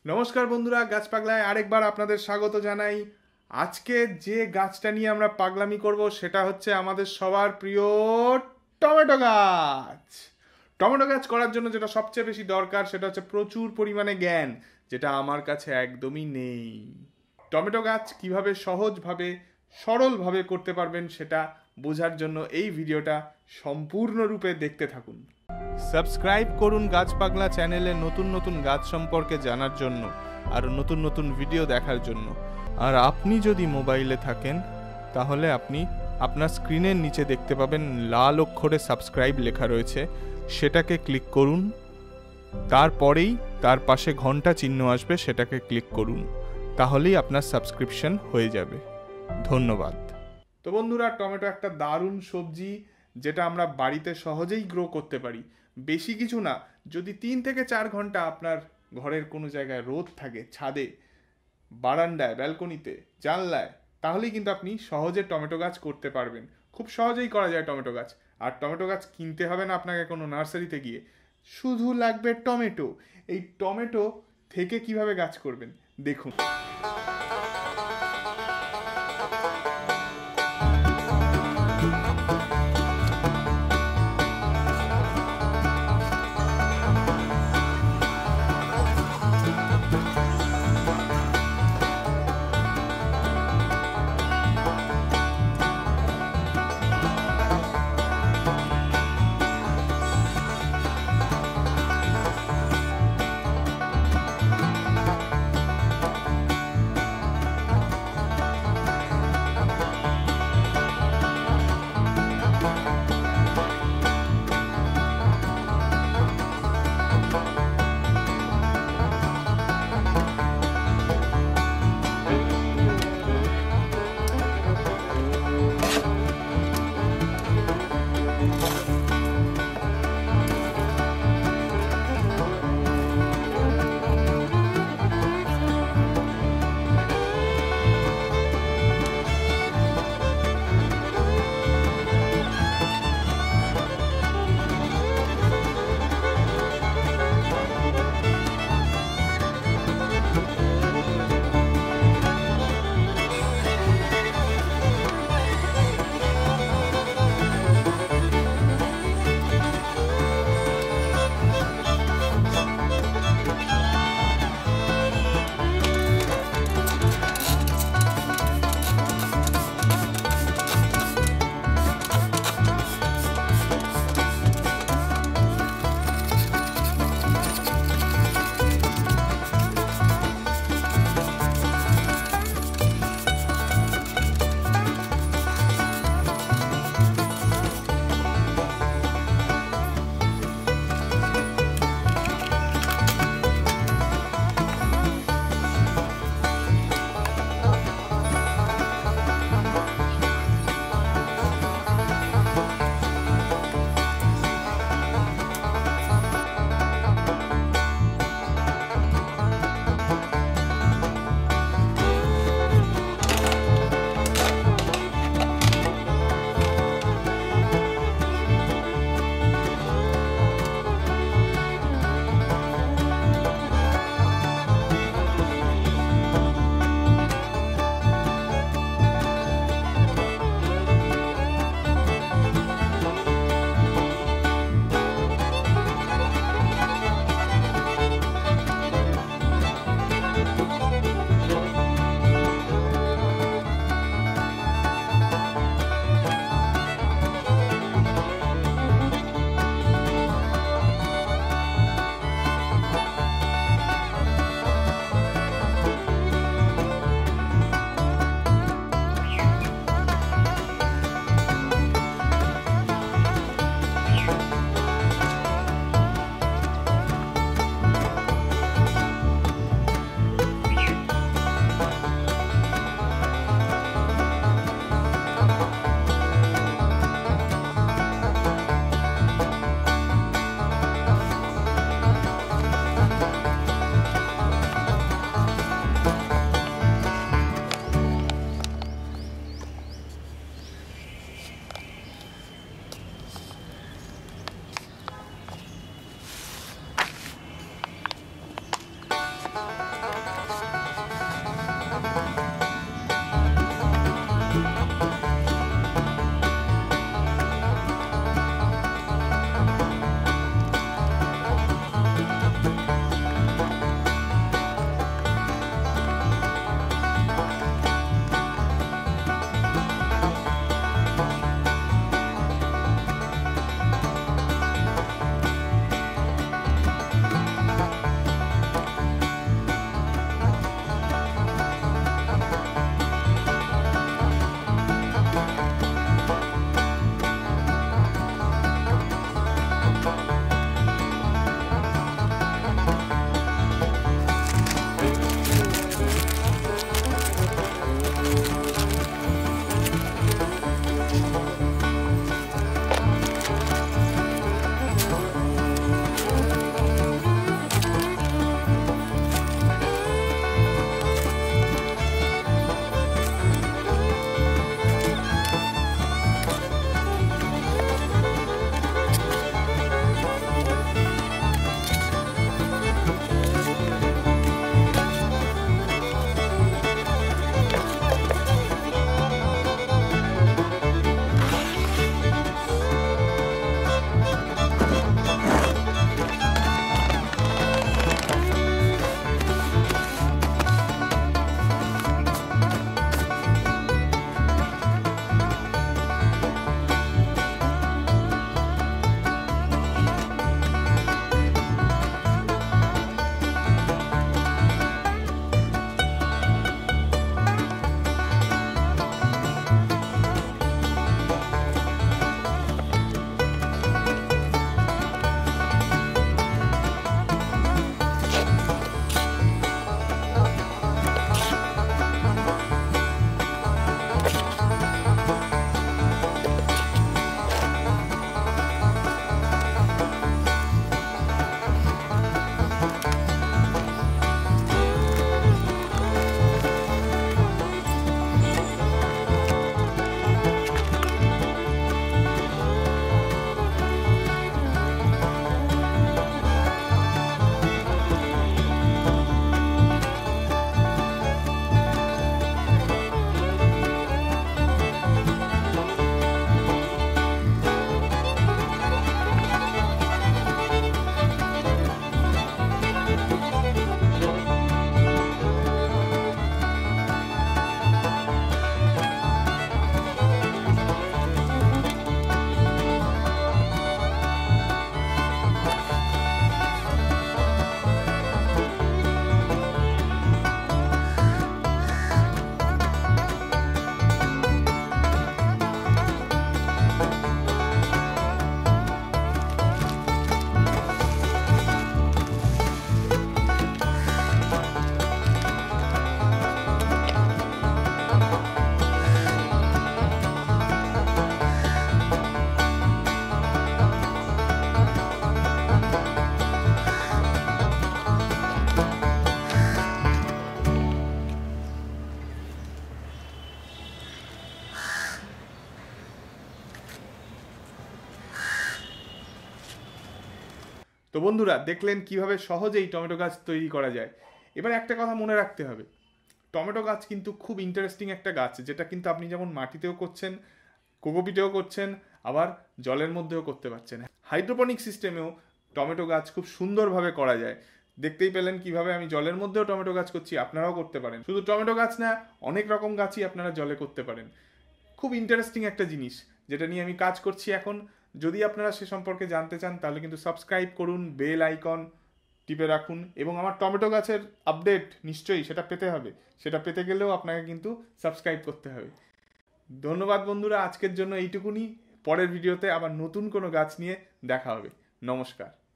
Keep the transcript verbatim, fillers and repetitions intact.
নমস্কার বন্ধুরা, গাছ পাগলায় আরেকবার আপনাদের স্বাগত জানাই। আজকে যে গাছটা নিয়ে আমরা পাগলামি করব সেটা হচ্ছে আমাদের সবার প্রিয় টমেটো গাছ। টমেটো গাছ করার জন্য যেটা সবচেয়ে বেশি দরকার সেটা হচ্ছে প্রচুর পরিমাণে জ্ঞান, যেটা আমার কাছে একদমই নেই। টমেটো গাছ কিভাবে সহজভাবে সরলভাবে করতে পারবেন সেটা বোঝার জন্য এই ভিডিওটা সম্পূর্ণরূপে দেখতে থাকুন। সাবস্ক্রাইব করুন গাছ পাগলা চ্যানেলে নতুন নতুন গাছ সম্পর্কে জানার জন্য আর নতুন নতুন ভিডিও দেখার জন্য। আর আপনি যদি মোবাইলে থাকেন তাহলে আপনি আপনার স্ক্রিনের নিচে দেখতে পাবেন লাল অক্ষরে সাবস্ক্রাইব লেখা রয়েছে, সেটাকে ক্লিক করুন। তারপরেই তার পাশে ঘন্টা চিহ্ন আসবে, সেটাকে ক্লিক করুন। তাহলেই আপনার সাবস্ক্রিপশন হয়ে যাবে। ধন্যবাদ। তো বন্ধুরা, টমেটো একটা দারুণ সবজি যেটা আমরা বাড়িতে সহজেই গ্রো করতে পারি। বেশি কিছু না, যদি তিন থেকে চার ঘন্টা আপনার ঘরের কোনো জায়গায় রোদ থাকে, ছাদে, বারান্দায়, ব্যালকনিতে, জানলায়, তাহলেই কিন্তু আপনি সহজে টমেটো গাছ করতে পারবেন। খুব সহজেই করা যায় টমেটো গাছ। আর টমেটো গাছ কিনতে হবে না আপনাকে কোনো নার্সারিতে গিয়ে, শুধু লাগবে টমেটো। এই টমেটো থেকে কিভাবে গাছ করবেন দেখুন। বন্ধুরা দেখলেন কিভাবে সহজেই টমেটো গাছ তৈরি করা যায়। এবার একটা কথা মনে রাখতে হবে, টমেটো গাছ কিন্তু খুব ইন্টারেস্টিং একটা গাছ, যেটা কিন্তু আপনি যেমন মাটিতেও করছেন, কোকোপিটেও করছেন, আবার জলের মধ্যেও করতে পারছেন। হাইড্রোপনিক সিস্টেমেও টমেটো গাছ খুব সুন্দরভাবে করা যায়। দেখতেই পেলেন কিভাবে আমি জলের মধ্যেও টমেটো গাছ করছি, আপনারাও করতে পারেন। শুধু টমেটো গাছ না, অনেক রকম গাছই আপনারা জলে করতে পারেন। খুব ইন্টারেস্টিং একটা জিনিস যেটা নিয়ে আমি কাজ করছি এখন। যদি আপনারা সে সম্পর্কে জানতে চান তাহলে কিন্তু সাবস্ক্রাইব করুন, বেল আইকন টিপে রাখুন, এবং আমার টমেটো গাছের আপডেট নিশ্চয়ই সেটা পেতে হবে। সেটা পেতে গেলেও আপনাকে কিন্তু সাবস্ক্রাইব করতে হবে। ধন্যবাদ বন্ধুরা, আজকের জন্য এইটুকুনি। পরের ভিডিওতে আবার নতুন কোনো গাছ নিয়ে দেখা হবে। নমস্কার।